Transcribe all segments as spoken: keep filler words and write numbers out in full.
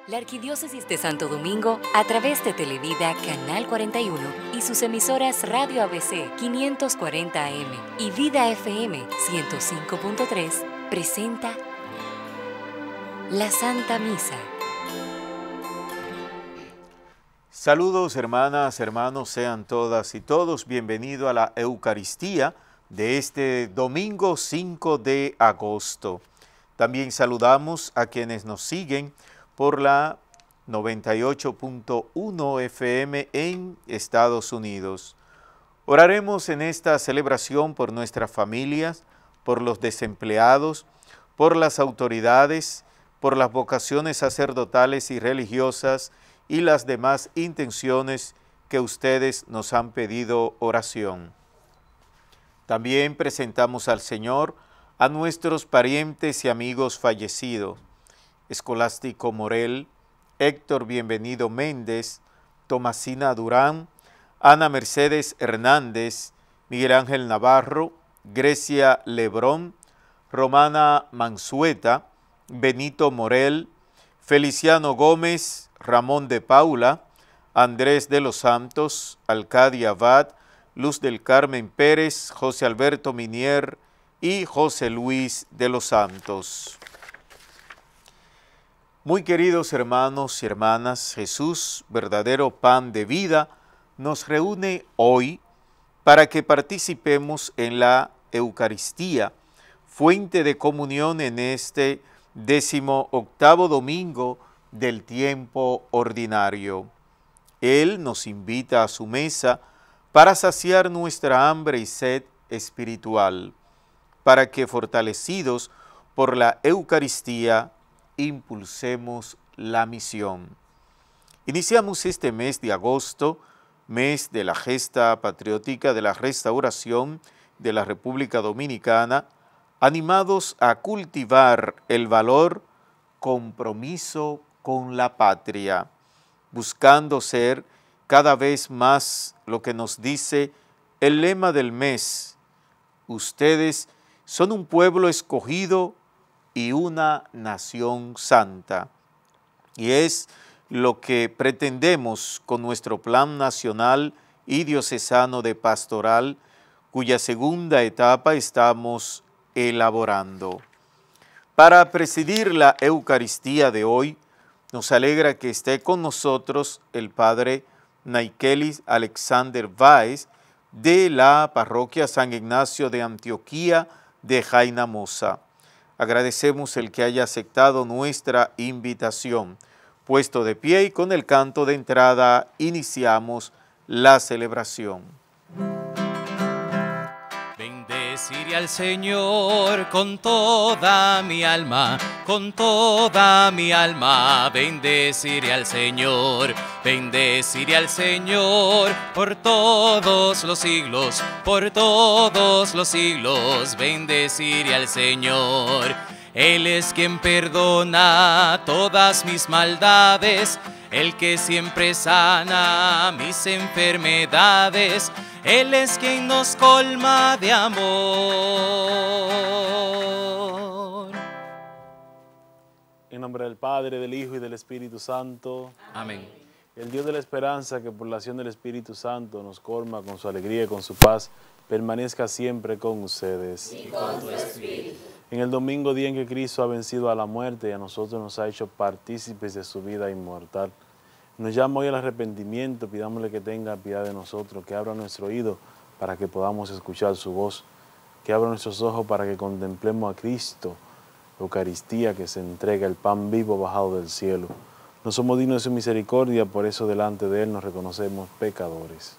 La Arquidiócesis de Santo Domingo, a través de Televida Canal cuarenta y uno y sus emisoras Radio A B C quinientos cuarenta A M y Vida F M ciento cinco punto tres, presenta la Santa Misa. Saludos hermanas, hermanos, sean todas y todos bienvenidos a la Eucaristía de este domingo cinco de agosto. También saludamos a quienes nos siguen por la noventa y ocho punto uno F M en Estados Unidos. Oraremos en esta celebración por nuestras familias, por los desempleados, por las autoridades, por las vocaciones sacerdotales y religiosas y las demás intenciones que ustedes nos han pedido oración. También presentamos al Señor a nuestros parientes y amigos fallecidos: Escolástico Morel, Héctor Bienvenido Méndez, Tomasina Durán, Ana Mercedes Hernández, Miguel Ángel Navarro, Grecia Lebrón, Romana Mansueta, Benito Morel, Feliciano Gómez, Ramón de Paula, Andrés de los Santos, Alcadia Abad, Luz del Carmen Pérez, José Alberto Minier y José Luis de los Santos. Muy queridos hermanos y hermanas, Jesús, verdadero pan de vida, nos reúne hoy para que participemos en la Eucaristía, fuente de comunión en este décimo octavo domingo del tiempo ordinario. Él nos invita a su mesa para saciar nuestra hambre y sed espiritual, para que fortalecidos por la Eucaristía impulsemos la misión. Iniciamos este mes de agosto, mes de la gesta patriótica de la restauración de la República Dominicana, animados a cultivar el valor compromiso con la patria, buscando ser cada vez más lo que nos dice el lema del mes: ustedes son un pueblo escogido y una nación santa. Y es lo que pretendemos con nuestro Plan Nacional y Diocesano de Pastoral, cuya segunda etapa estamos elaborando. Para presidir la Eucaristía de hoy, nos alegra que esté con nosotros el Padre Naikelis Alexander Báez de la Parroquia San Ignacio de Antioquía de Jaina Mosa. Agradecemos el que haya aceptado nuestra invitación. Puesto de pie y con el canto de entrada, iniciamos la celebración. Bendeciré al Señor con toda mi alma, con toda mi alma. Bendeciré al Señor, bendeciré al Señor por todos los siglos, por todos los siglos. Bendeciré al Señor. Él es quien perdona todas mis maldades, el que siempre sana mis enfermedades. Él es quien nos colma de amor. En nombre del Padre, del Hijo y del Espíritu Santo. Amén. El Dios de la esperanza, que por la acción del Espíritu Santo nos colma con su alegría y con su paz, permanezca siempre con ustedes. Y con tu espíritu. En el domingo, día en que Cristo ha vencido a la muerte y a nosotros nos ha hecho partícipes de su vida inmortal, nos llama hoy al arrepentimiento. Pidámosle que tenga piedad de nosotros, que abra nuestro oído para que podamos escuchar su voz, que abra nuestros ojos para que contemplemos a Cristo, Eucaristía, que se entrega, el pan vivo bajado del cielo. No somos dignos de su misericordia, por eso delante de Él nos reconocemos pecadores.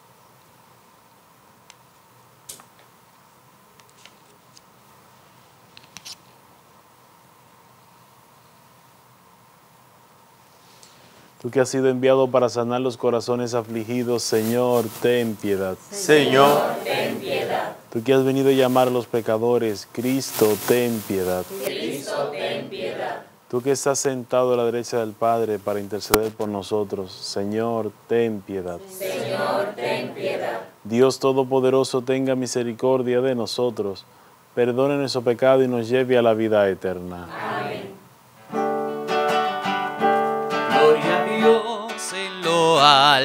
Tú que has sido enviado para sanar los corazones afligidos, Señor, ten piedad. Señor, ten piedad. Tú que has venido a llamar a los pecadores, Cristo, ten piedad. Cristo, ten piedad. Tú que estás sentado a la derecha del Padre para interceder por nosotros, Señor, ten piedad. Señor, ten piedad. Dios Todopoderoso, tenga misericordia de nosotros, perdone nuestro pecado y nos lleve a la vida eterna. Amén.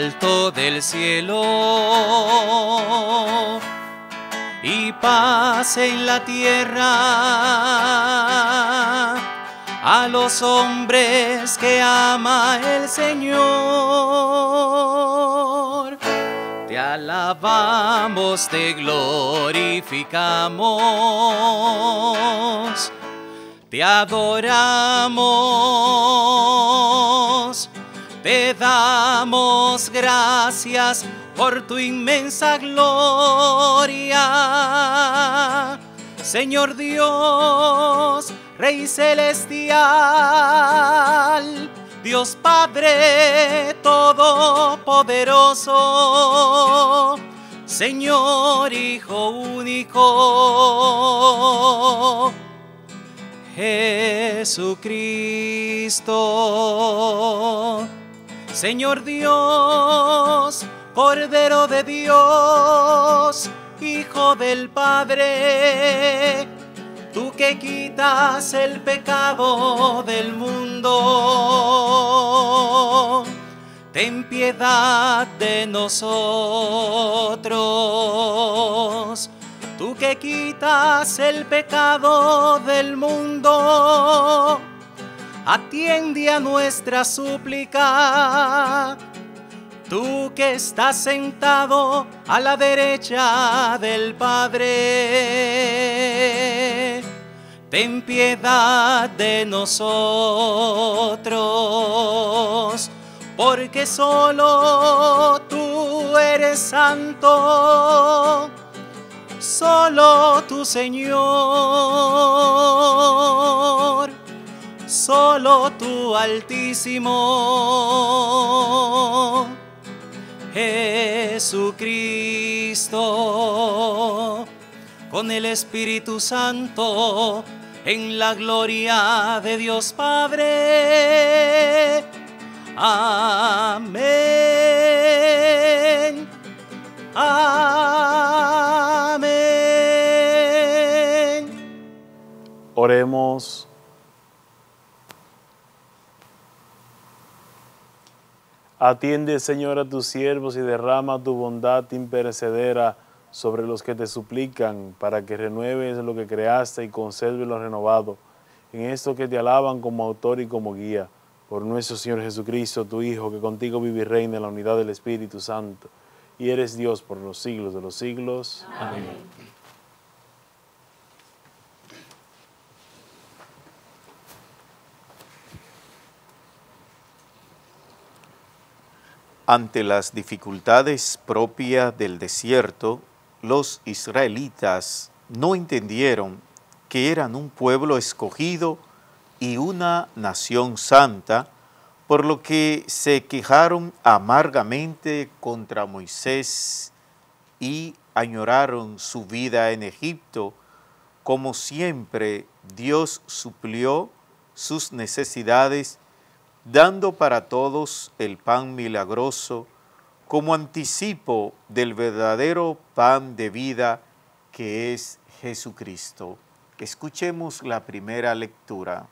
alto del cielo y paz en la tierra a los hombres que ama el Señor. Te alabamos, te glorificamos, te adoramos, te damos gracias por tu inmensa gloria, Señor Dios, Rey celestial, Dios Padre todopoderoso, Señor Hijo único, Jesucristo. Señor Dios, Cordero de Dios, Hijo del Padre, tú que quitas el pecado del mundo, ten piedad de nosotros. Tú que quitas el pecado del mundo, atiende a nuestra súplica. Tú que estás sentado a la derecha del Padre, ten piedad de nosotros, porque solo tú eres santo, solo tú, Señor, solo tú, Altísimo, Jesucristo, con el Espíritu Santo, en la gloria de Dios Padre. Amén. Amén. Oremos. Atiende, Señor, a tus siervos y derrama tu bondad imperecedera sobre los que te suplican, para que renueves lo que creaste y conserves lo renovado, en esto que te alaban como autor y como guía, por nuestro Señor Jesucristo, tu Hijo, que contigo vive y reina en la unidad del Espíritu Santo, y eres Dios por los siglos de los siglos. Amén. Amén. Ante las dificultades propias del desierto, los israelitas no entendieron que eran un pueblo escogido y una nación santa, por lo que se quejaron amargamente contra Moisés y añoraron su vida en Egipto. Como siempre, Dios suplió sus necesidades, dando para todos el pan milagroso como anticipo del verdadero pan de vida que es Jesucristo. Escuchemos la primera lectura.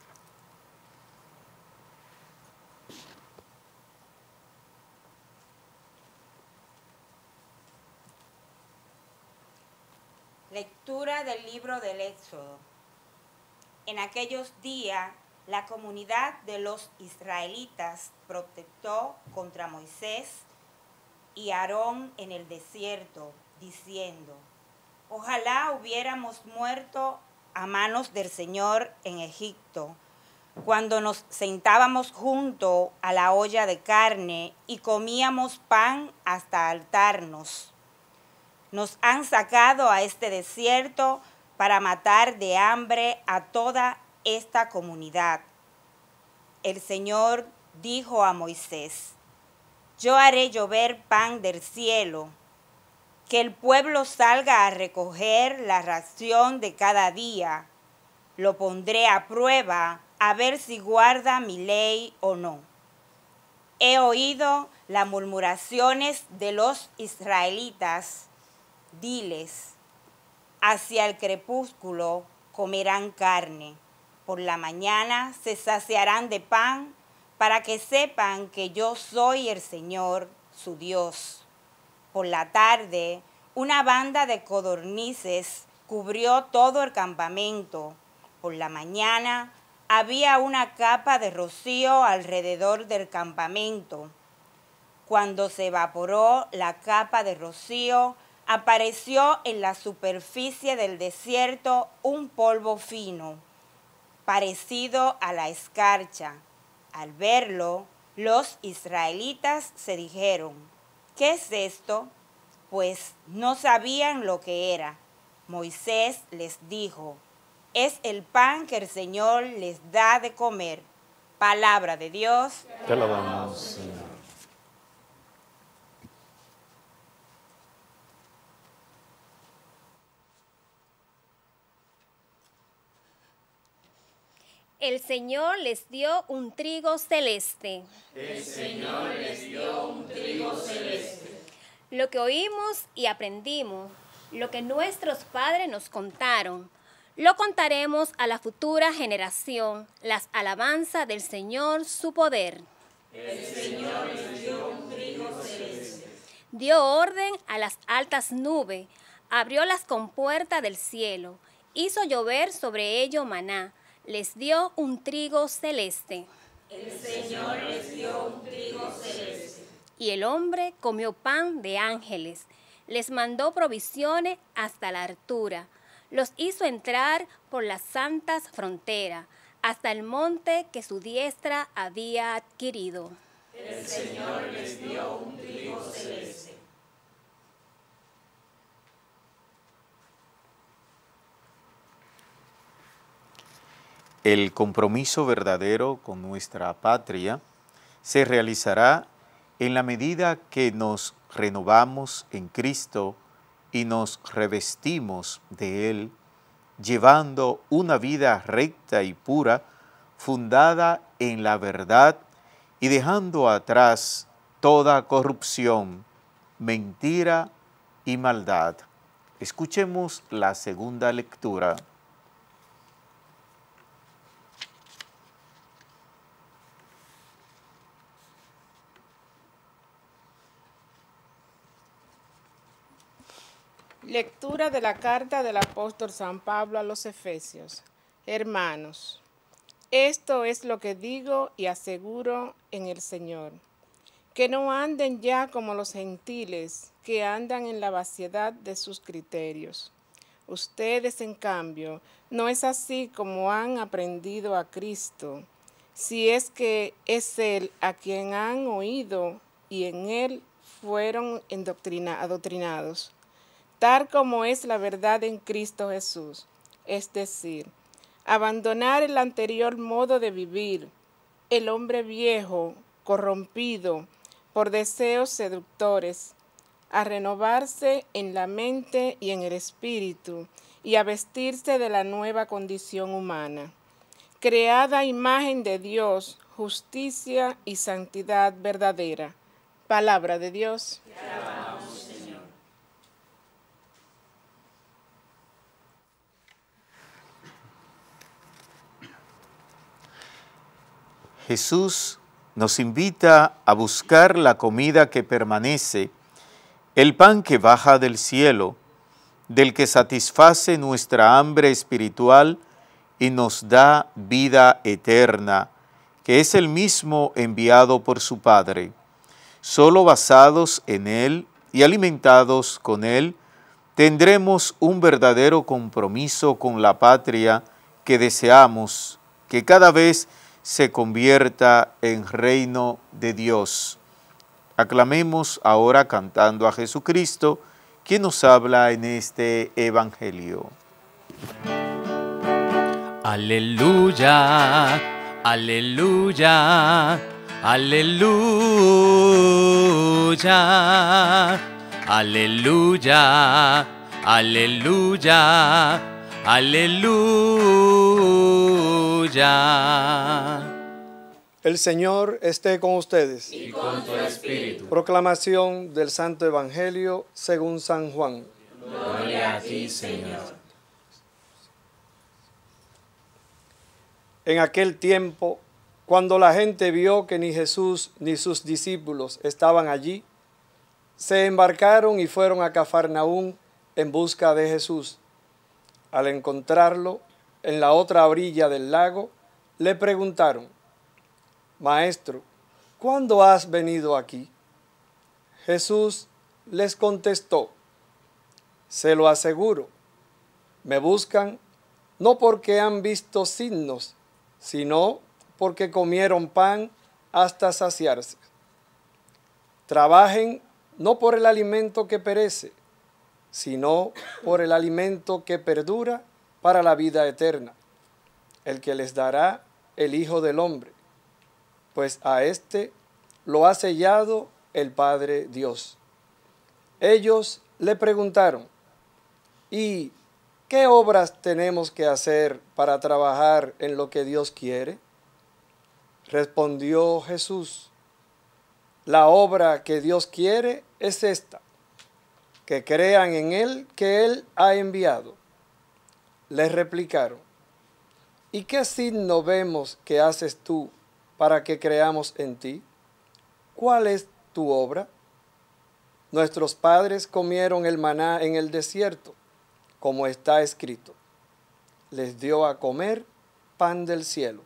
Lectura del libro del Éxodo. En aquellos días, la comunidad de los israelitas protestó contra Moisés y Aarón en el desierto, diciendo: ojalá hubiéramos muerto a manos del Señor en Egipto, cuando nos sentábamos junto a la olla de carne y comíamos pan hasta hartarnos. Nos han sacado a este desierto para matar de hambre a toda esta comunidad. El Señor dijo a Moisés: yo haré llover pan del cielo, que el pueblo salga a recoger la ración de cada día. Lo pondré a prueba a ver si guarda mi ley o no. He oído las murmuraciones de los israelitas. Diles: hacia el crepúsculo comerán carne. Por la mañana se saciarán de pan, para que sepan que yo soy el Señor, su Dios. Por la tarde, una banda de codornices cubrió todo el campamento. Por la mañana, había una capa de rocío alrededor del campamento. Cuando se evaporó la capa de rocío, apareció en la superficie del desierto un polvo fino, parecido a la escarcha. Al verlo, los israelitas se dijeron, ¿qué es esto? Pues no sabían lo que era. Moisés les dijo, es el pan que el Señor les da de comer. Palabra de Dios. Te alabamos, Señor. El Señor les dio un trigo celeste. El Señor les dio un trigo celeste. Lo que oímos y aprendimos, lo que nuestros padres nos contaron, lo contaremos a la futura generación, las alabanzas del Señor, su poder. El Señor les dio un trigo celeste. Dio orden a las altas nubes, abrió las compuertas del cielo, hizo llover sobre ellos maná, les dio un trigo celeste. El Señor les dio un trigo celeste. Y el hombre comió pan de ángeles, les mandó provisiones hasta la altura, los hizo entrar por las santas fronteras, hasta el monte que su diestra había adquirido. El Señor les dio un trigo celeste. El compromiso verdadero con nuestra patria se realizará en la medida que nos renovamos en Cristo y nos revestimos de Él, llevando una vida recta y pura, fundada en la verdad y dejando atrás toda corrupción, mentira y maldad. Escuchemos la segunda lectura. Lectura de la carta del apóstol San Pablo a los Efesios. Hermanos, esto es lo que digo y aseguro en el Señor, que no anden ya como los gentiles, que andan en la vaciedad de sus criterios. Ustedes, en cambio, no es así como han aprendido a Cristo, si es que es Él a quien han oído y en Él fueron endoctrina- adoctrinados. Tal como es la verdad en Cristo Jesús, es decir, abandonar el anterior modo de vivir, el hombre viejo, corrompido por deseos seductores, a renovarse en la mente y en el espíritu, y a vestirse de la nueva condición humana, creada a imagen de Dios, justicia y santidad verdadera. Palabra de Dios. Te alabamos, Señor. Jesús nos invita a buscar la comida que permanece, el pan que baja del cielo, del que satisface nuestra hambre espiritual y nos da vida eterna, que es el mismo enviado por su Padre. Solo basados en Él y alimentados con Él, tendremos un verdadero compromiso con la patria que deseamos, que cada vez se convierta en reino de Dios. Aclamemos ahora cantando a Jesucristo, quien nos habla en este Evangelio. Aleluya, aleluya, aleluya, aleluya, aleluya, aleluya. El Señor esté con ustedes. Y con tu espíritu. Proclamación del Santo Evangelio según San Juan. Gloria a ti, Señor. En aquel tiempo, cuando la gente vio que ni Jesús ni sus discípulos estaban allí, se embarcaron y fueron a Cafarnaúm en busca de Jesús. Al encontrarlo en la otra orilla del lago, le preguntaron: Maestro, ¿cuándo has venido aquí? Jesús les contestó: se lo aseguro, me buscan no porque han visto signos, sino porque comieron pan hasta saciarse. Trabajen no por el alimento que perece, sino por el alimento que perdura para la vida eterna, el que les dará el Hijo del Hombre, pues a éste lo ha sellado el Padre Dios. Ellos le preguntaron: ¿y qué obras tenemos que hacer para trabajar en lo que Dios quiere? Respondió Jesús: la obra que Dios quiere es esta, que crean en Él que Él ha enviado. Les replicaron: ¿y qué signo vemos que haces tú para que creamos en ti? ¿Cuál es tu obra? Nuestros padres comieron el maná en el desierto, como está escrito: les dio a comer pan del cielo.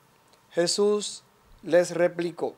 Jesús les replicó: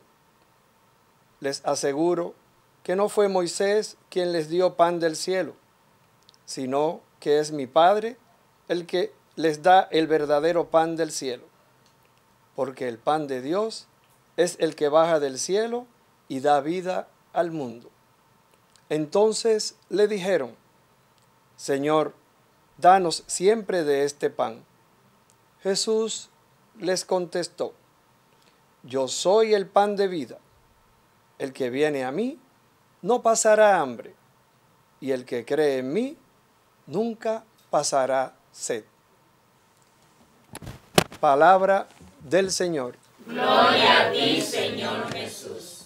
les aseguro que no fue Moisés quien les dio pan del cielo, sino que es mi Padre el que les da el verdadero pan del cielo, porque el pan de Dios es el que baja del cielo y da vida al mundo. Entonces le dijeron: Señor, danos siempre de este pan. Jesús les contestó: yo soy el pan de vida. El que viene a mí no pasará hambre, y el que cree en mí nunca pasará sed. Palabra del Señor. Gloria a ti, Señor Jesús.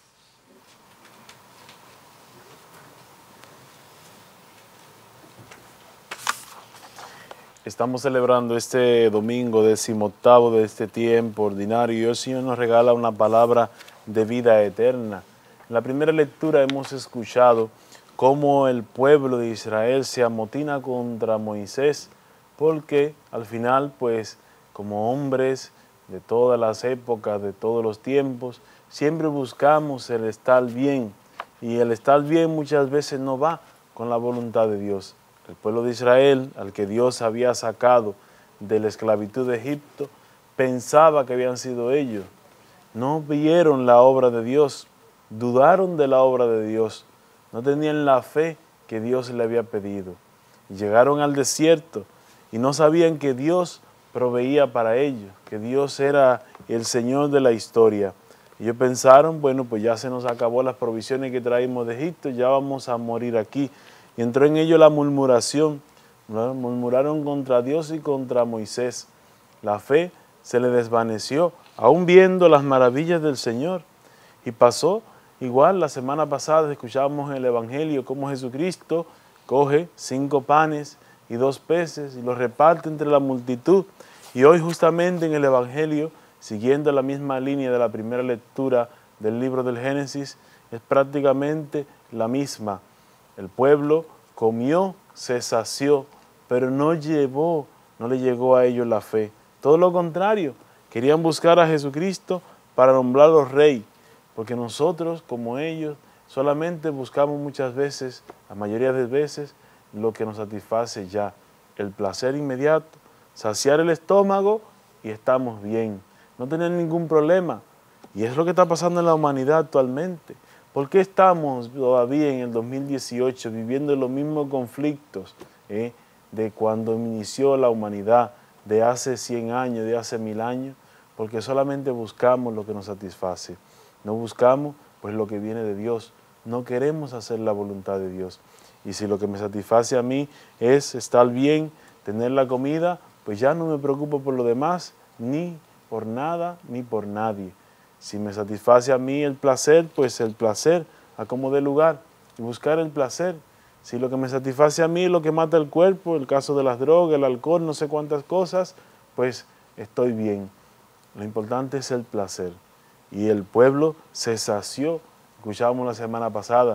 Estamos celebrando este domingo decimoctavo de este tiempo ordinario y el Señor nos regala una palabra de vida eterna. En la primera lectura hemos escuchado cómo el pueblo de Israel se amotina contra Moisés, porque al final, pues, como hombres de todas las épocas, de todos los tiempos, siempre buscamos el estar bien, y el estar bien muchas veces no va con la voluntad de Dios. El pueblo de Israel, al que Dios había sacado de la esclavitud de Egipto, pensaba que habían sido ellos. No vieron la obra de Dios, dudaron de la obra de Dios, no tenían la fe que Dios le había pedido. Llegaron al desierto y no sabían que Dios proveía para ellos, que Dios era el Señor de la historia. Ellos pensaron: bueno, pues ya se nos acabó las provisiones que traímos de Egipto, ya vamos a morir aquí. Y entró en ellos la murmuración, ¿no? Murmuraron contra Dios y contra Moisés. La fe se le desvaneció, aún viendo las maravillas del Señor. Y pasó igual la semana pasada, escuchábamos en el Evangelio cómo Jesucristo coge cinco panes y dos peces y los reparte entre la multitud. Y hoy justamente en el Evangelio, siguiendo la misma línea de la primera lectura del libro del Génesis, es prácticamente la misma. El pueblo comió, se sació, pero no llevó, no le llegó a ellos la fe. Todo lo contrario, querían buscar a Jesucristo para nombrarlo rey, porque nosotros, como ellos, solamente buscamos muchas veces, la mayoría de veces, lo que nos satisface ya, el placer inmediato, saciar el estómago y estamos bien, no tener ningún problema. Y es lo que está pasando en la humanidad actualmente. ¿Por qué estamos todavía en el dos mil dieciocho viviendo los mismos conflictos eh, de cuando inició la humanidad, de hace cien años, de hace mil años? Porque solamente buscamos lo que nos satisface. No buscamos pues lo que viene de Dios. No queremos hacer la voluntad de Dios. Y si lo que me satisface a mí es estar bien, tener la comida, pues ya no me preocupo por lo demás, ni por nada, ni por nadie. Si me satisface a mí el placer, pues el placer a como dé lugar y buscar el placer. Si lo que me satisface a mí es lo que mata el cuerpo, el caso de las drogas, el alcohol, no sé cuántas cosas, pues estoy bien. Lo importante es el placer. Y el pueblo se sació. Escuchábamos la semana pasada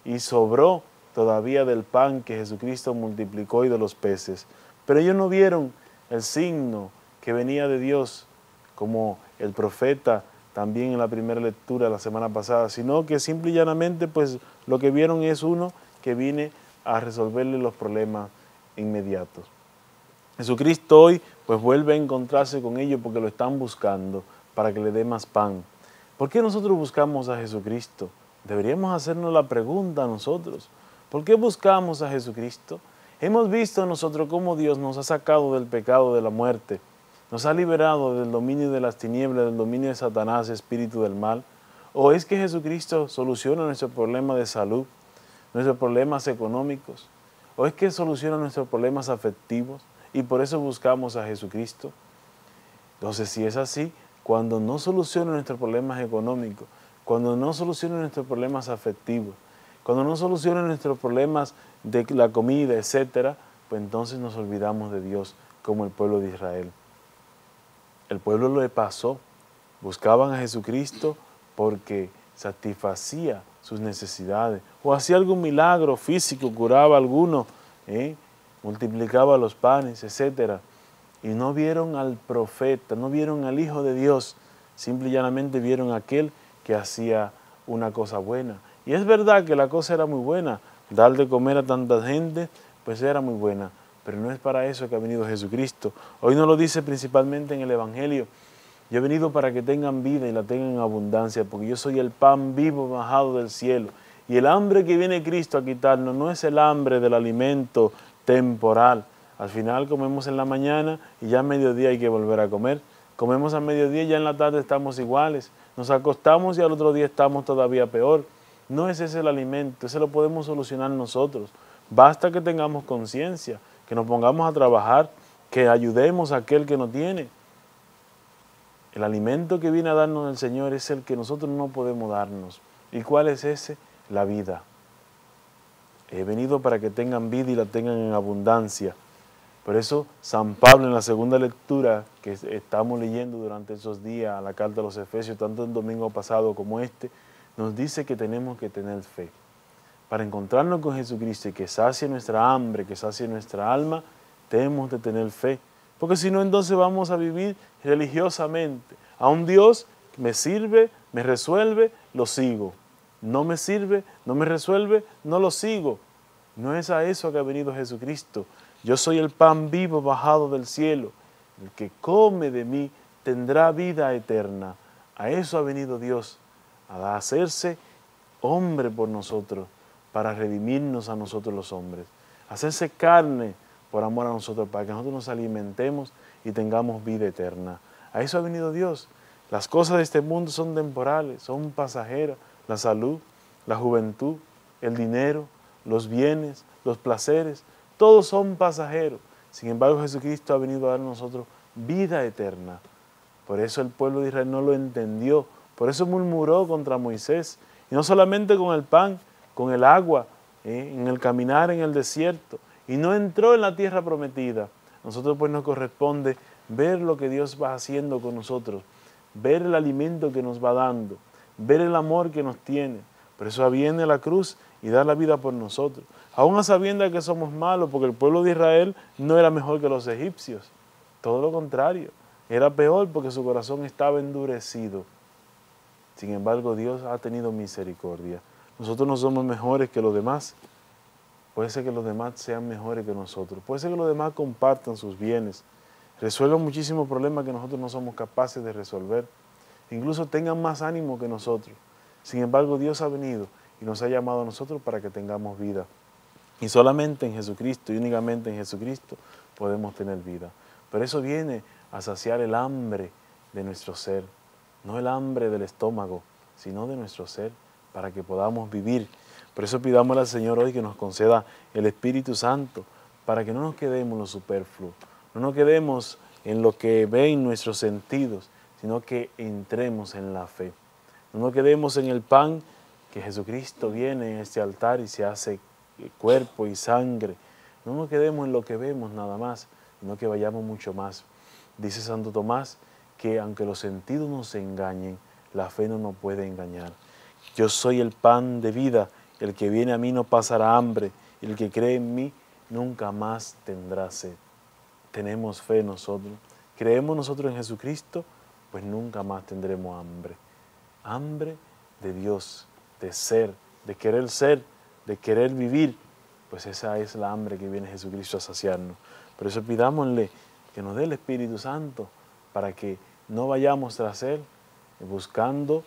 y sobró todavía del pan que Jesucristo multiplicó y de los peces. Pero ellos no vieron el signo que venía de Dios, como el profeta también en la primera lectura la semana pasada, sino que simple y llanamente pues lo que vieron es uno que viene a resolverle los problemas inmediatos. Jesucristo hoy pues vuelve a encontrarse con ellos porque lo están buscando para que le dé más pan. ¿Por qué nosotros buscamos a Jesucristo? Deberíamos hacernos la pregunta a nosotros. ¿Por qué buscamos a Jesucristo? Hemos visto nosotros cómo Dios nos ha sacado del pecado, de la muerte, nos ha liberado del dominio de las tinieblas, del dominio de Satanás, espíritu del mal. ¿O es que Jesucristo soluciona nuestro problema de salud, nuestros problemas económicos? ¿O es que soluciona nuestros problemas afectivos y por eso buscamos a Jesucristo? Entonces, si es así, cuando no soluciona nuestros problemas económicos, cuando no soluciona nuestros problemas afectivos, cuando no soluciona nuestros problemas de la comida, etcétera, pues entonces nos olvidamos de Dios como el pueblo de Israel. El pueblo lo pasó, buscaban a Jesucristo porque satisfacía sus necesidades o hacía algún milagro físico, curaba a alguno, ¿eh? multiplicaba los panes, etcétera. Y no vieron al profeta, no vieron al Hijo de Dios, simple y llanamente vieron a aquel que hacía una cosa buena. Y es verdad que la cosa era muy buena, dar de comer a tanta gente, pues era muy buena, pero no es para eso que ha venido Jesucristo. Hoy nos lo dice principalmente en el Evangelio: yo he venido para que tengan vida y la tengan en abundancia, porque yo soy el pan vivo bajado del cielo. Y el hambre que viene Cristo a quitarnos no es el hambre del alimento temporal. Al final comemos en la mañana y ya a mediodía hay que volver a comer. Comemos a mediodía y ya en la tarde estamos iguales. Nos acostamos y al otro día estamos todavía peor. No es ese el alimento, ese lo podemos solucionar nosotros. Basta que tengamos conciencia, que nos pongamos a trabajar, que ayudemos a aquel que no tiene. El alimento que viene a darnos el Señor es el que nosotros no podemos darnos. ¿Y cuál es ese? La vida. He venido para que tengan vida y la tengan en abundancia. Por eso San Pablo en la segunda lectura que estamos leyendo durante esos días, la carta a los Efesios, tanto el domingo pasado como este, nos dice que tenemos que tener fe. Para encontrarnos con Jesucristo y que sacie nuestra hambre, que sacie nuestra alma, tenemos de tener fe. Porque si no, entonces vamos a vivir religiosamente. A un Dios que me sirve, me resuelve, lo sigo. No me sirve, no me resuelve, no lo sigo. No es a eso que ha venido Jesucristo. Yo soy el pan vivo bajado del cielo. El que come de mí tendrá vida eterna. A eso ha venido Dios, a hacerse hombre por nosotros, para redimirnos a nosotros los hombres. Hacerse carne por amor a nosotros, para que nosotros nos alimentemos y tengamos vida eterna. A eso ha venido Dios. Las cosas de este mundo son temporales, son pasajeras. La salud, la juventud, el dinero, los bienes, los placeres, todos son pasajeros. Sin embargo, Jesucristo ha venido a dar a nosotros vida eterna. Por eso el pueblo de Israel no lo entendió. Por eso murmuró contra Moisés. Y no solamente con el pan, con el agua, ¿eh? en el caminar en el desierto. Y no entró en la tierra prometida. Nosotros pues nos corresponde ver lo que Dios va haciendo con nosotros. Ver el alimento que nos va dando. Ver el amor que nos tiene. Por eso viene a la cruz y da la vida por nosotros. Aún a sabiendas que somos malos, porque el pueblo de Israel no era mejor que los egipcios. Todo lo contrario. Era peor porque su corazón estaba endurecido. Sin embargo, Dios ha tenido misericordia. Nosotros no somos mejores que los demás. Puede ser que los demás sean mejores que nosotros. Puede ser que los demás compartan sus bienes, resuelvan muchísimos problemas que nosotros no somos capaces de resolver. Incluso tengan más ánimo que nosotros. Sin embargo, Dios ha venido y nos ha llamado a nosotros para que tengamos vida. Y solamente en Jesucristo y únicamente en Jesucristo podemos tener vida. Pero eso viene a saciar el hambre de nuestro ser. No el hambre del estómago, sino de nuestro ser, para que podamos vivir. Por eso pidámosle al Señor hoy que nos conceda el Espíritu Santo, para que no nos quedemos en lo superfluo, no nos quedemos en lo que ven nuestros sentidos, sino que entremos en la fe. No nos quedemos en el pan que Jesucristo viene en este altar y se hace cuerpo y sangre. No nos quedemos en lo que vemos nada más, sino que vayamos mucho más. Dice Santo Tomás que aunque los sentidos nos engañen, la fe no nos puede engañar. Yo soy el pan de vida El que viene a mí no pasará hambre, y el que cree en mí nunca más tendrá sed. Tenemos fe nosotros. Creemos nosotros en Jesucristo, pues nunca más tendremos hambre. Hambre de Dios, de ser, de querer ser, de querer vivir. Pues esa es la hambre que viene Jesucristo a saciarnos. Por eso pidámosle que nos dé el Espíritu Santo para que no vayamos tras Él buscando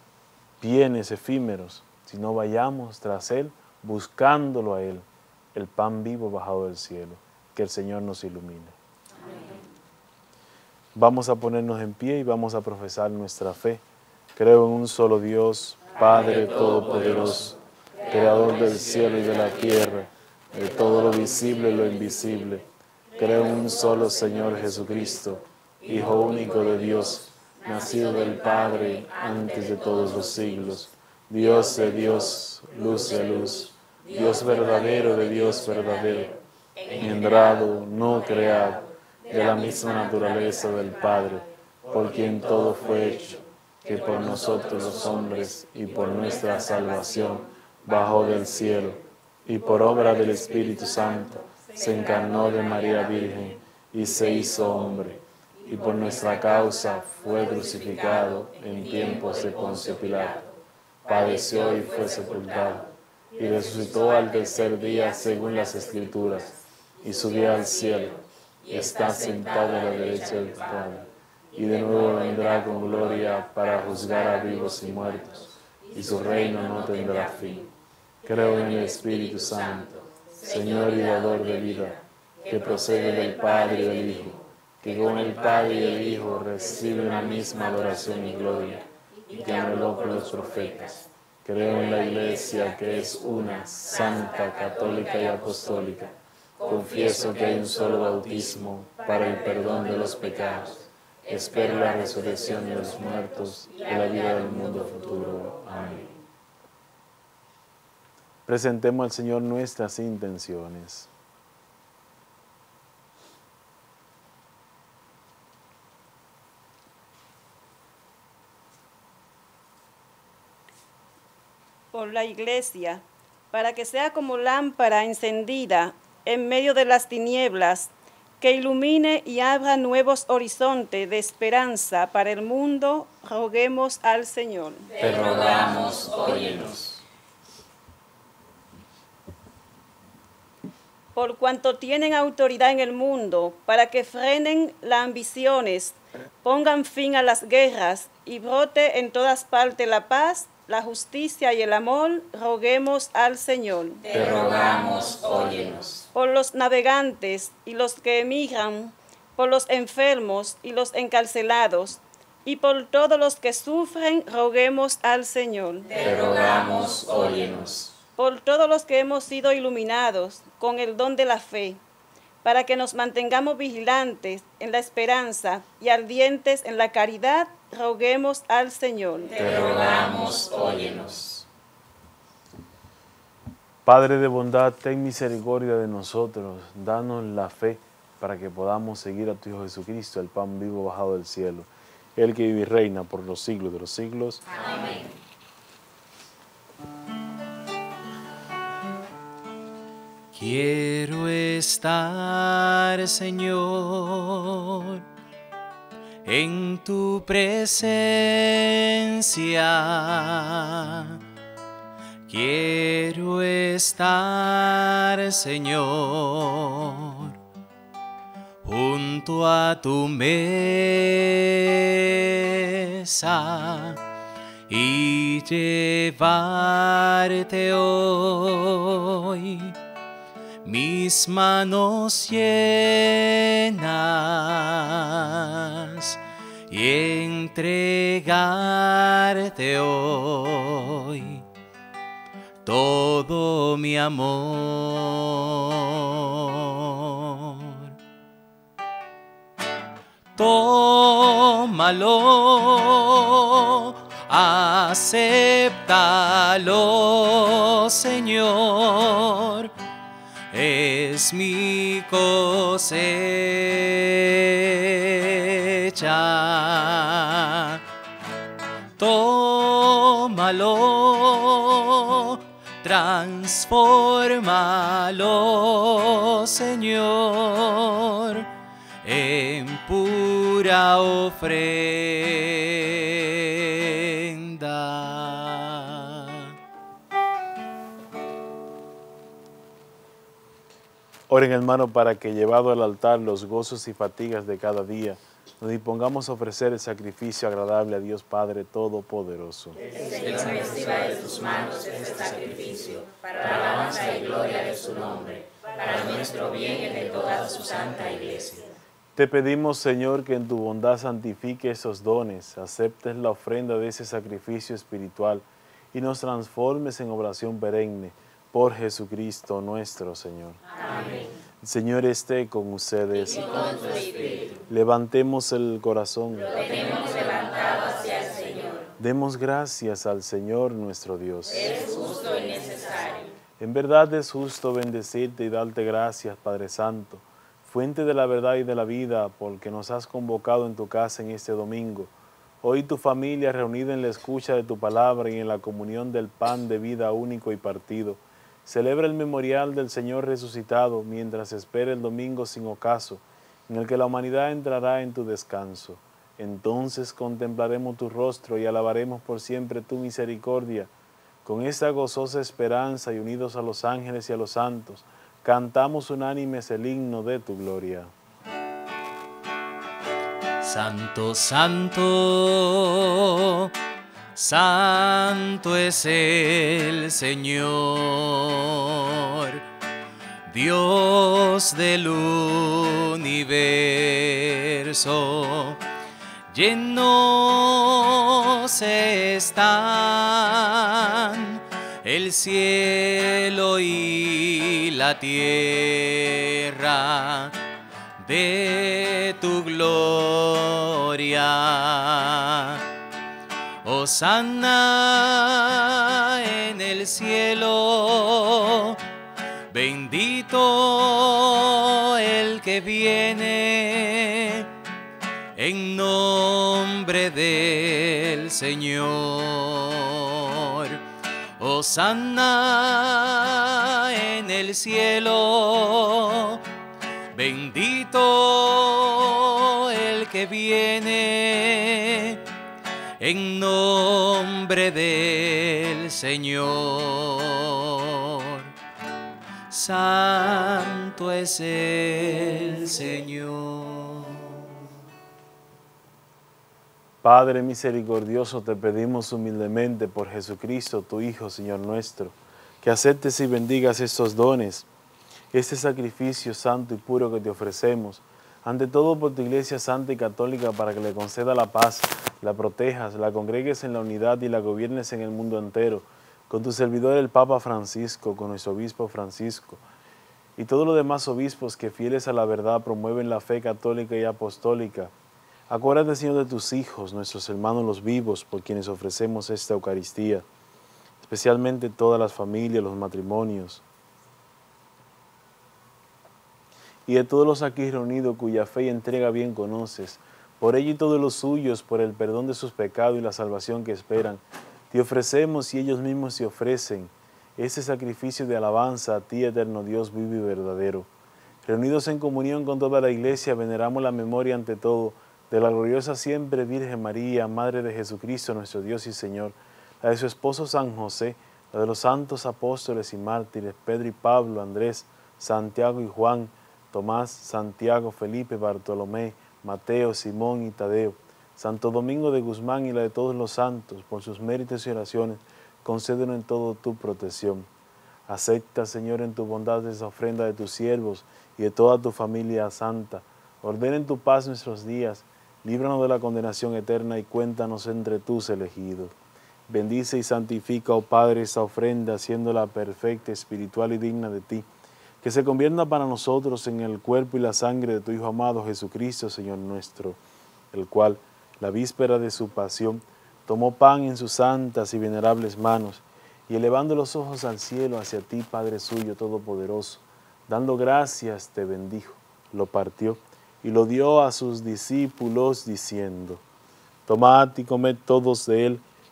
bienes efímeros, sino vayamos tras Él buscándolo a Él, el pan vivo bajado del cielo. Que el Señor nos ilumine. Amén. Vamos a ponernos en pie y vamos a profesar nuestra fe. Creo en un solo Dios, Padre Todopoderoso, Creador del cielo y de la tierra, de todo lo visible y lo invisible. Creo en un solo Señor Jesucristo, Hijo único de Dios, nacido del Padre antes de todos los siglos, Dios de Dios, luz de luz, Dios verdadero de Dios verdadero, engendrado, no creado, de la misma naturaleza del Padre, por quien todo fue hecho, que por nosotros los hombres y por nuestra salvación bajó del cielo, y por obra del Espíritu Santo se encarnó de María Virgen y se hizo hombre, y por nuestra causa fue crucificado en tiempos de Poncio Pilato, padeció y fue sepultado, y resucitó al tercer día según las Escrituras, y subió al cielo, y está sentado a la derecha del Padre, y de nuevo vendrá con gloria para juzgar a vivos y muertos, y su reino no tendrá fin. Creo en el Espíritu Santo, Señor y dador de vida, que procede del Padre y del Hijo, que con el Padre y el Hijo reciben la misma adoración y gloria, y que anheló por los profetas. Creo en la Iglesia, que es una, santa, católica y apostólica. Confieso que hay un solo bautismo para el perdón de los pecados. Espero la resurrección de los muertos y la vida del mundo futuro. Amén. Presentemos al Señor nuestras intenciones. Por la Iglesia, para que sea como lámpara encendida en medio de las tinieblas, que ilumine y abra nuevos horizontes de esperanza para el mundo, roguemos al Señor. Te rogamos, óyenos. Por cuanto tienen autoridad en el mundo, para que frenen las ambiciones, pongan fin a las guerras y brote en todas partes la paz, la justicia y el amor, roguemos al Señor. Te rogamos, óyenos. Por los navegantes y los que emigran, por los enfermos y los encarcelados, y por todos los que sufren, roguemos al Señor. Te rogamos, óyenos. Por todos los que hemos sido iluminados con el don de la fe, para que nos mantengamos vigilantes en la esperanza y ardientes en la caridad, roguemos al Señor. Te rogamos, óyenos. Padre de bondad, ten misericordia de nosotros, danos la fe para que podamos seguir a tu Hijo Jesucristo, el pan vivo bajado del cielo, el que vive y reina por los siglos de los siglos. Amén. Quiero estar, Señor, en tu presencia. Quiero estar, Señor, junto a tu mesa y llevarte hoy mis manos llenas y entregarte hoy todo mi amor. Tómalo, acéptalo, Señor. Es mi cosecha. Tómalo, transfórmalo, Señor, en pura ofrenda. Oren, hermano, para que llevado al altar los gozos y fatigas de cada día, nos dispongamos a ofrecer el sacrificio agradable a Dios Padre Todopoderoso. El Señor reciba de tus manos este sacrificio, para la alabanza y gloria de su nombre, para nuestro bien y el de toda su santa iglesia. Te pedimos, Señor, que en tu bondad santifique esos dones, aceptes la ofrenda de ese sacrificio espiritual y nos transformes en oración perenne por Jesucristo nuestro Señor. Amén. El Señor esté con ustedes. Y con tu espíritu. Levantemos el corazón. Lo tenemos levantado hacia el Señor. Demos gracias al Señor nuestro Dios. Es justo y necesario. En verdad es justo bendecirte y darte gracias, Padre Santo, fuente de la verdad y de la vida, porque nos has convocado en tu casa en este domingo. Hoy tu familia reunida en la escucha de tu palabra y en la comunión del pan de vida único y partido, celebra el memorial del Señor resucitado mientras espera el domingo sin ocaso, en el que la humanidad entrará en tu descanso. Entonces contemplaremos tu rostro y alabaremos por siempre tu misericordia. Con esta gozosa esperanza y unidos a los ángeles y a los santos, cantamos unánimes el himno de tu gloria. Santo, santo, santo es el Señor, Dios del universo. Llenos están el cielo y la tierra de tu gloria. Hosana en el cielo, bendito el que viene en nombre del Señor. Hosana en el cielo, bendito el que viene en nombre del Señor. Santo es el Señor. Padre misericordioso, te pedimos humildemente por Jesucristo, tu Hijo, Señor nuestro, que aceptes y bendigas estos dones, este sacrificio santo y puro que te ofrecemos, ante todo por tu Iglesia Santa y Católica, para que le conceda la paz, la protejas, la congregues en la unidad y la gobiernes en el mundo entero, con tu servidor el Papa Francisco, con nuestro obispo Francisco, y todos los demás obispos que fieles a la verdad promueven la fe católica y apostólica. Acuérdate, Señor, de tus hijos, nuestros hermanos los vivos, por quienes ofrecemos esta Eucaristía, especialmente todas las familias, los matrimonios, y de todos los aquí reunidos cuya fe y entrega bien conoces, por ellos y todos los suyos, por el perdón de sus pecados y la salvación que esperan, te ofrecemos y ellos mismos te ofrecen ese sacrificio de alabanza a ti, eterno Dios vivo y verdadero. Reunidos en comunión con toda la Iglesia, veneramos la memoria ante todo de la gloriosa siempre Virgen María, Madre de Jesucristo, nuestro Dios y Señor, la de su esposo San José, la de los santos apóstoles y mártires, Pedro y Pablo, Andrés, Santiago y Juan, Tomás, Santiago, Felipe, Bartolomé, Mateo, Simón y Tadeo, Santo Domingo de Guzmán y la de todos los santos, por sus méritos y oraciones, concédenos en todo tu protección. Acepta, Señor, en tu bondad esa ofrenda de tus siervos y de toda tu familia santa. Ordena en tu paz nuestros días, líbranos de la condenación eterna y cuéntanos entre tus elegidos. Bendice y santifica, oh Padre, esta ofrenda, haciéndola perfecta, espiritual y digna de ti, que se convierta para nosotros en el cuerpo y la sangre de tu Hijo amado Jesucristo, Señor nuestro, el cual, la víspera de su pasión, tomó pan en sus santas y venerables manos, y elevando los ojos al cielo hacia ti, Padre suyo todopoderoso, dando gracias, te bendijo, lo partió, y lo dio a sus discípulos, diciendo: Tomad y comed todos de él,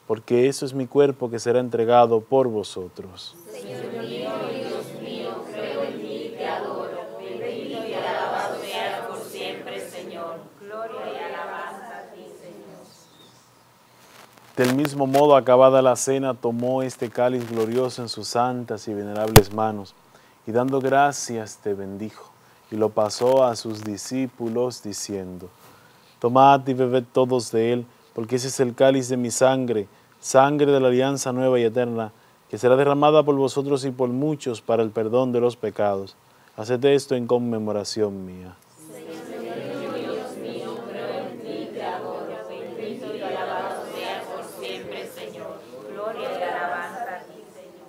porque eso es mi cuerpo que será entregado por vosotros. Señor mío y Dios mío, creo en ti y te adoro. Bendito y alabado sea por siempre, Señor. Gloria y alabanza a ti, Señor. Del mismo modo, acabada la cena, tomó este cáliz glorioso en sus santas y venerables manos, y dando gracias te bendijo, y lo pasó a sus discípulos diciendo: Tomad y bebed todos de él, porque ese es el cáliz de mi sangre, sangre de la alianza nueva y eterna, que será derramada por vosotros y por muchos para el perdón de los pecados. Haced esto en conmemoración mía. Señor Dios mío, creo en ti y te adoro. Bendito y alabado sea por siempre, Señor. Gloria y alabanza a ti, Señor.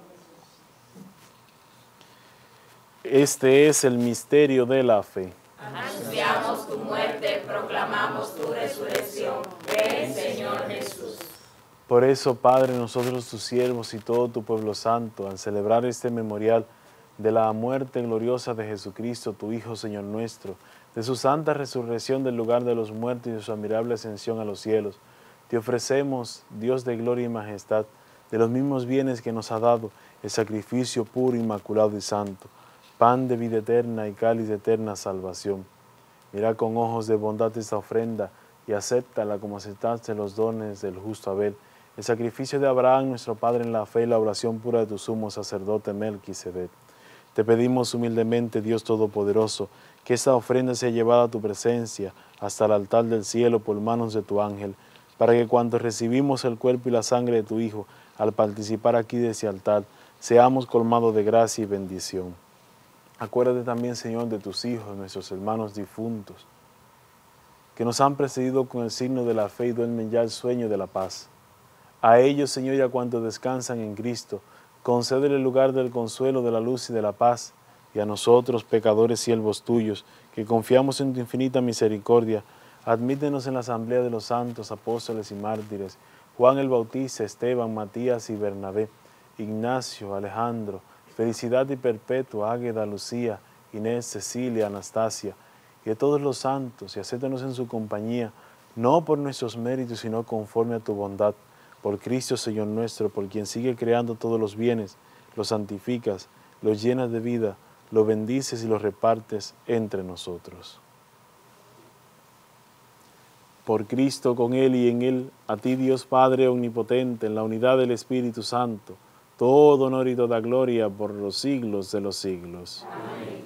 Este es el misterio de la fe. Anunciamos tu muerte, proclamamos tu resurrección. Ven, Señor Jesús. Por eso, Padre, nosotros tus siervos y todo tu pueblo santo, al celebrar este memorial de la muerte gloriosa de Jesucristo, tu Hijo, Señor nuestro, de su santa resurrección del lugar de los muertos y de su admirable ascensión a los cielos, te ofrecemos, Dios de gloria y majestad, de los mismos bienes que nos ha dado, el sacrificio puro, inmaculado y santo, pan de vida eterna y cáliz de eterna salvación. Mira con ojos de bondad esta ofrenda y acéptala como aceptaste los dones del justo Abel, el sacrificio de Abraham, nuestro Padre en la fe, y la oración pura de tu sumo sacerdote Melquisedec. Te pedimos humildemente, Dios Todopoderoso, que esta ofrenda sea llevada a tu presencia hasta el altar del cielo por manos de tu ángel, para que cuando recibimos el cuerpo y la sangre de tu Hijo, al participar aquí de ese altar, seamos colmados de gracia y bendición. Acuérdate también, Señor, de tus hijos, nuestros hermanos difuntos, que nos han precedido con el signo de la fe y duermen ya el sueño de la paz. A ellos, Señor, y a cuantos descansan en Cristo, concédele el lugar del consuelo, de la luz y de la paz, y a nosotros, pecadores siervos tuyos, que confiamos en tu infinita misericordia, admítenos en la asamblea de los santos, apóstoles y mártires, Juan el Bautista, Esteban, Matías y Bernabé, Ignacio, Alejandro, Felicidad y Perpetua, Águeda, Lucía, Inés, Cecilia, Anastasia, y de todos los santos, y acéptanos en su compañía, no por nuestros méritos, sino conforme a tu bondad, por Cristo Señor nuestro, por quien sigue creando todos los bienes, los santificas, los llenas de vida, los bendices y los repartes entre nosotros. Por Cristo, con Él y en Él, a ti Dios Padre Omnipotente, en la unidad del Espíritu Santo, todo honor y toda gloria por los siglos de los siglos. Amén.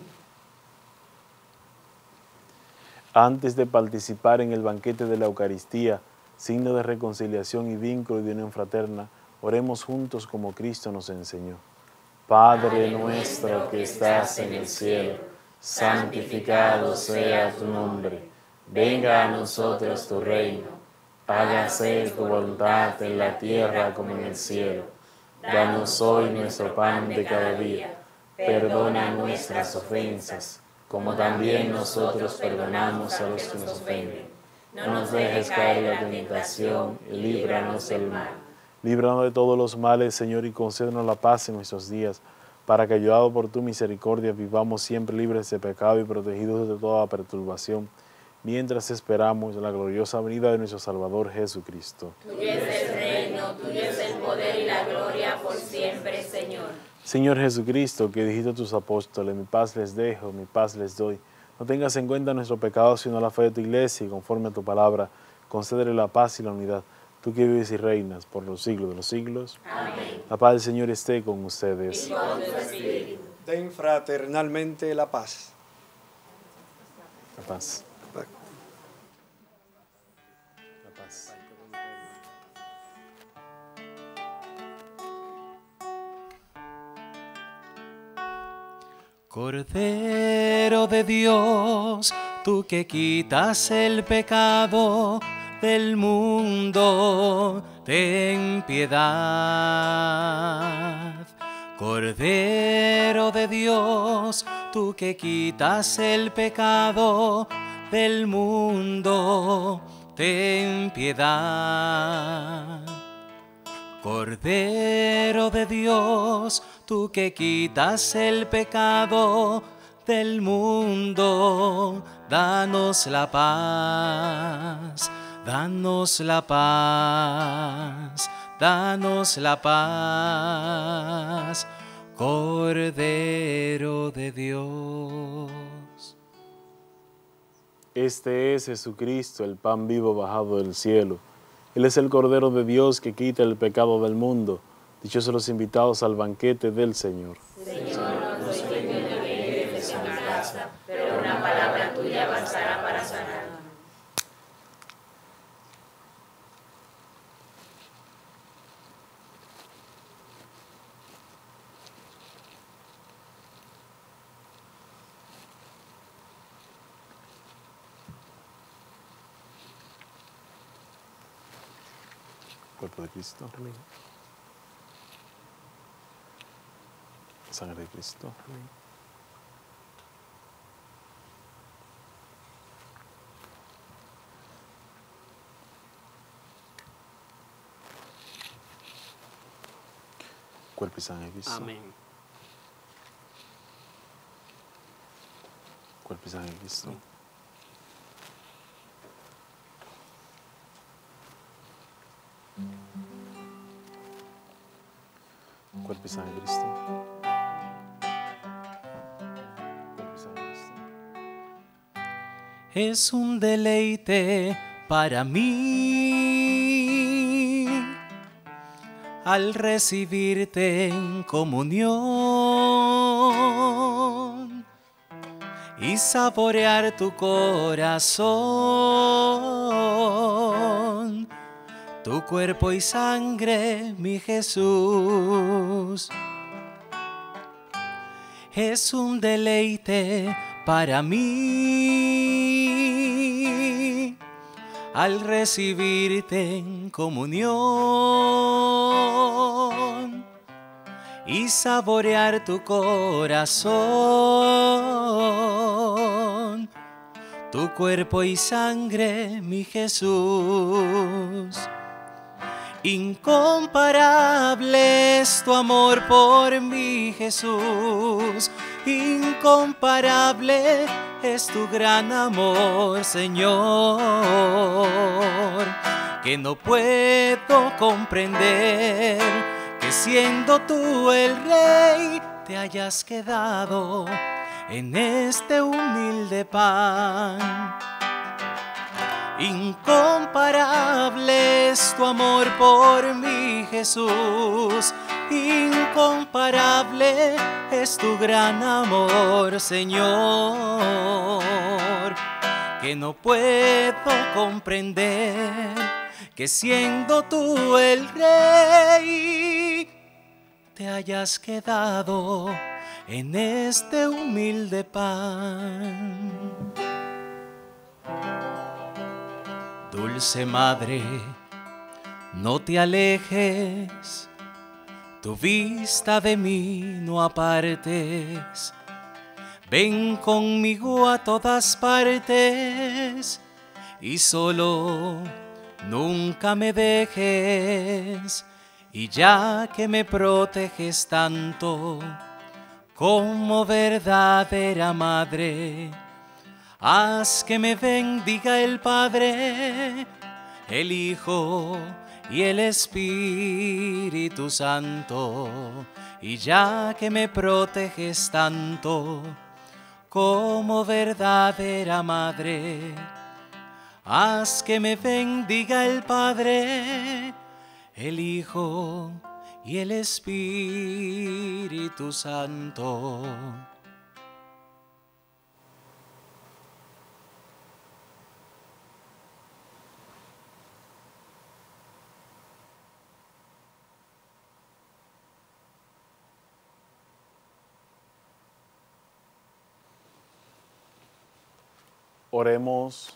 Antes de participar en el banquete de la Eucaristía, signo de reconciliación y vínculo de unión fraterna, oremos juntos como Cristo nos enseñó. Padre nuestro que estás en el cielo, santificado sea tu nombre. Venga a nosotros tu reino. Hágase tu voluntad en la tierra como en el cielo. Danos hoy nuestro pan de cada día. Perdona nuestras ofensas, como también nosotros perdonamos a los que nos ofenden. No nos dejes caer en la tentación y líbranos del mal. Líbranos de todos los males, Señor, y concédenos la paz en nuestros días, para que, ayudados por tu misericordia, vivamos siempre libres de pecado y protegidos de toda perturbación, mientras esperamos la gloriosa venida de nuestro Salvador Jesucristo. Tuyo es el reino, tuyo es el poder y la gloria por siempre, Señor. Señor Jesucristo, que dijiste a tus apóstoles, mi paz les dejo, mi paz les doy. No tengas en cuenta nuestro pecado, sino la fe de tu iglesia, y conforme a tu palabra, concédele la paz y la unidad. Tú que vives y reinas por los siglos de los siglos. Amén. La paz del Señor esté con ustedes. Y con tu espíritu. Den fraternalmente la paz. La paz. La paz. Cordero de Dios, tú que quitas el pecado del mundo, ten piedad. Cordero de Dios, tú que quitas el pecado del mundo, ten piedad. Cordero de Dios, tú que quitas el pecado del mundo, danos la paz, danos la paz, danos la paz, Cordero de Dios. Este es Jesucristo, el pan vivo bajado del cielo. Él es el Cordero de Dios que quita el pecado del mundo. Dichosos los invitados al banquete del Señor. Señor, no soy digno de venir desde tu casa, pero una palabra tuya bastará para sanar. Cuerpo de Cristo. Amén. Sangre de Cristo. Amén. Cuerpo y sangre de Cristo. Amén. Cuerpo y sangre de Cristo. Amén. Cuerpo y sangre de Cristo. Cuerpo y sangre de Cristo. Es un deleite para mí al recibirte en comunión y saborear tu corazón, tu cuerpo y sangre, mi Jesús. Es un deleite para mí al recibirte en comunión y saborear tu corazón, tu cuerpo y sangre, mi Jesús. Incomparable es tu amor por mí, Jesús. Incomparable es tu gran amor, Señor, que no puedo comprender que siendo tú el Rey te hayas quedado en este humilde pan. Incomparable es tu amor por mí, Jesús. Incomparable es tu gran amor, Señor, que no puedo comprender que siendo tú el Rey te hayas quedado en este humilde pan. Dulce Madre, no te alejes, tu vista de mí no apartes. Ven conmigo a todas partes y solo nunca me dejes. Y ya que me proteges tanto como verdadera madre, haz que me bendiga el Padre, el Hijo y el Espíritu Santo. Y ya que me proteges tanto como verdadera madre, haz que me bendiga el Padre, el Hijo y el Espíritu Santo. Oremos.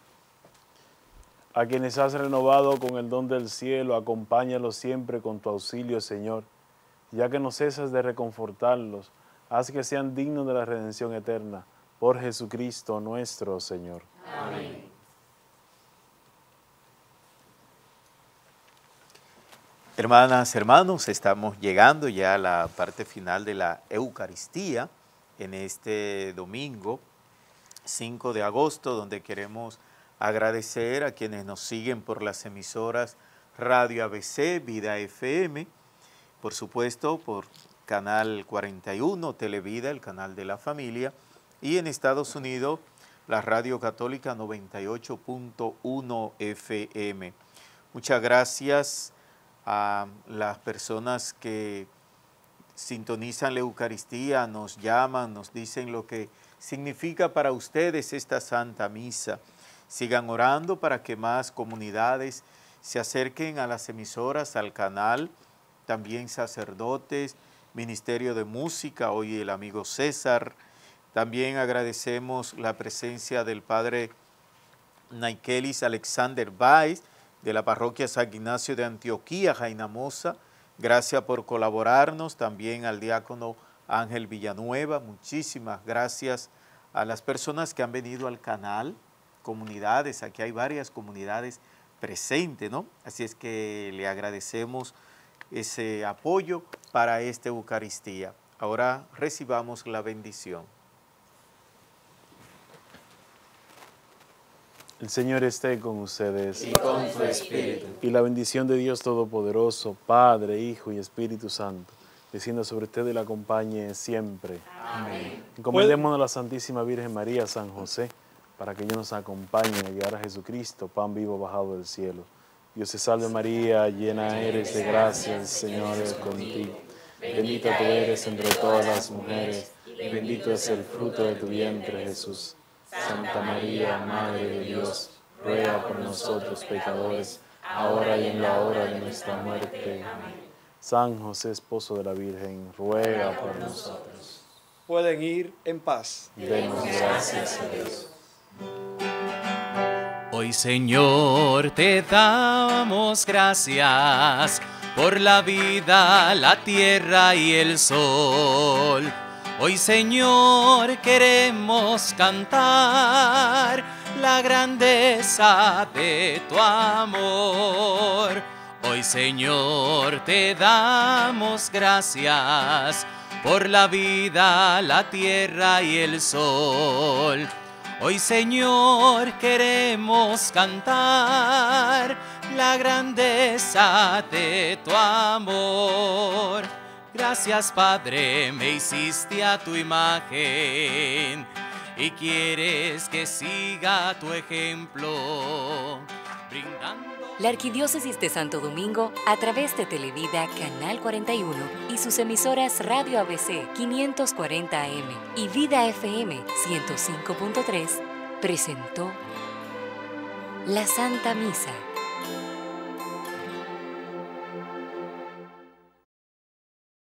A quienes has renovado con el don del cielo, acompáñalos siempre con tu auxilio, Señor. Ya que no cesas de reconfortarlos, haz que sean dignos de la redención eterna. Por Jesucristo nuestro Señor. Amén. Hermanas, hermanos, estamos llegando ya a la parte final de la Eucaristía en este domingo cinco de agosto, donde queremos agradecer a quienes nos siguen por las emisoras Radio A B C, Vida F M, por supuesto por Canal cuarenta y uno, Televida, el canal de la familia, y en Estados Unidos la Radio Católica noventa y ocho punto uno F M. Muchas gracias a las personas que sintonizan la Eucaristía, nos llaman, nos dicen lo que significa para ustedes esta Santa Misa. Sigan orando para que más comunidades se acerquen a las emisoras, al canal, también sacerdotes, Ministerio de Música, hoy el amigo César. También agradecemos la presencia del Padre Naikelis Alexander Báez, de la Parroquia San Ignacio de Antioquía, Jainamosa. Gracias por colaborarnos. También al diácono Ángel Villanueva. Muchísimas gracias a las personas que han venido al canal, comunidades. Aquí hay varias comunidades presentes, ¿no? Así es que le agradecemos ese apoyo para esta Eucaristía. Ahora recibamos la bendición. El Señor esté con ustedes. Y con tu espíritu. Y la bendición de Dios Todopoderoso, Padre, Hijo y Espíritu Santo, descienda sobre ustedes y la acompañe siempre. Amén. Encomendémonos a la Santísima Virgen María, San José, para que ellos nos acompañen a llegar a Jesucristo, pan vivo bajado del cielo. Dios te salve María, llena eres de gracia, el Señor es contigo. Bendita tú eres entre todas las mujeres, y bendito es el fruto de tu vientre, Jesús. Santa María, Madre de Dios, ruega por nosotros pecadores, ahora y en la hora de nuestra muerte. Amén. San José, esposo de la Virgen, ruega por nosotros. Pueden ir en paz. Demos gracias a Dios. Hoy, Señor, te damos gracias por la vida, la tierra y el sol. Hoy, Señor, queremos cantar la grandeza de tu amor. Hoy, Señor, te damos gracias por la vida, la tierra y el sol. Hoy, Señor, queremos cantar la grandeza de tu amor. Gracias, Padre, me hiciste a tu imagen y quieres que siga tu ejemplo, brindando. La Arquidiócesis de Santo Domingo, a través de Televida Canal cuarenta y uno y sus emisoras Radio A B C quinientos cuarenta A M y Vida F M ciento cinco punto tres, presentó la Santa Misa.